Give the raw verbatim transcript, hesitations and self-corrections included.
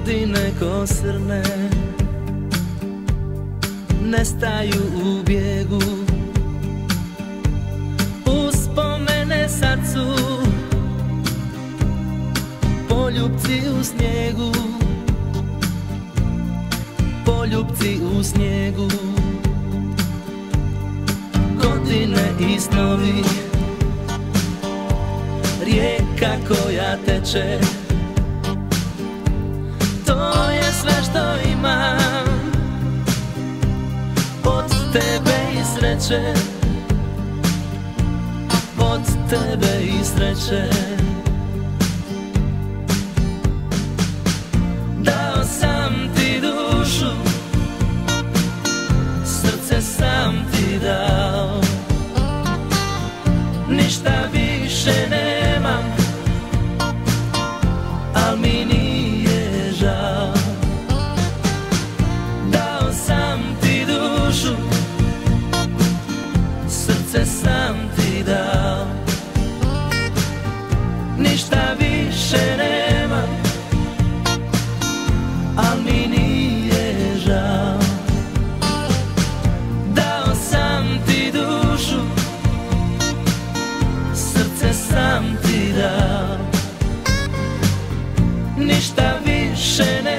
Godine ko srne nestaju u bijegu, uspomene sad su poljupci u snijegu, poljupci u snijegu. Godine i snovi, rijeka koja teče, to je sve što imam od tebe i sreće, od tebe i sreće. Dao sam ti dušu, srce sam ti dao, ništa više nemam, al mi nije žao. Dao sam ti dušu, srce sam ti dao, ništa više nemam, al mi nije žao. Dao sam ti dušu, srce sam ti dao, ništa više nemam.